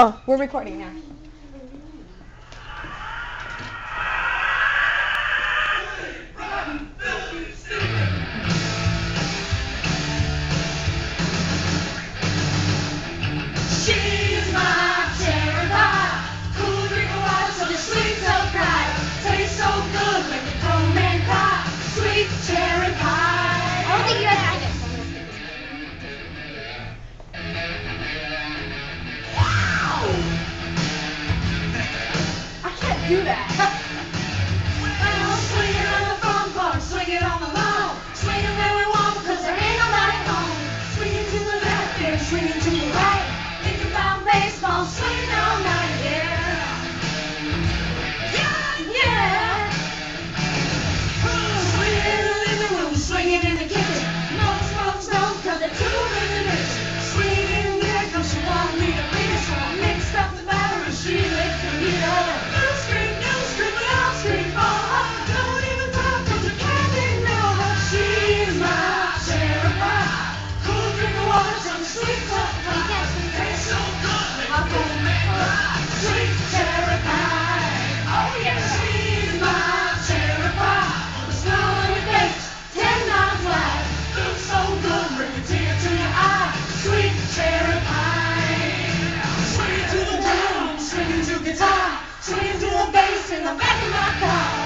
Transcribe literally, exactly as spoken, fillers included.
Oh, we're recording now. She's my cherry pie, cool drink of water, so the sweet so bright, tastes so good when the grown man cry. Sweet cherry pie. I don't think you guys like it. I can't do that. Well, swing it on the front porch, swing it on the lawn, swing it where we want, cause there ain't nobody home. Swing it to the left there, swing it to the right. Think about baseball, swing it all night, yeah. Yeah, yeah. Swing it in the living room, swing it in the kitchen. Most folks don't, cause they're too busy missing. Swing it in there, cause she won't need a beer, so I mixed up the batter and she licks the meter. You scream, you scream, and I'll scream for her. Don't even talk, cause you can't ignore her. She's my cherry pie, cool drink of water, some sweet top pie. Tastes so good, my boom man cry. Sweet cherry pie, oh yeah. She's my cherry pie, the smile on your face, ten miles wide. Looks so good, bring a tear to your eye. Sweet cherry pie. Swing it to the drum, swing it to guitar, swing it to the bass in the back of my car.